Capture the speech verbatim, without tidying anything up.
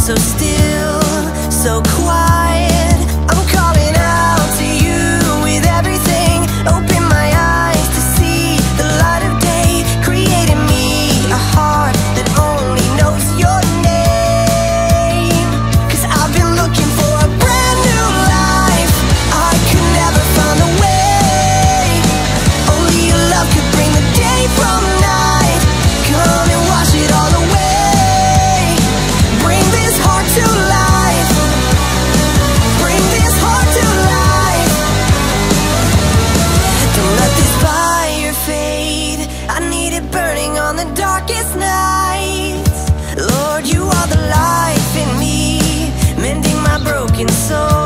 so still, so quiet. I'm calling out to you with everything. Open my eyes to see the light of day. Creating me a heart that only knows your name. Cause I've been looking for a brand new life. I could never find a way. Only your love could bring the day from night. Come and wash it all away. Bring this heart to life. Bring this heart to life. Don't let this fire fade. I need it burning on the darkest nights. Lord, you are the life in me, mending my broken soul.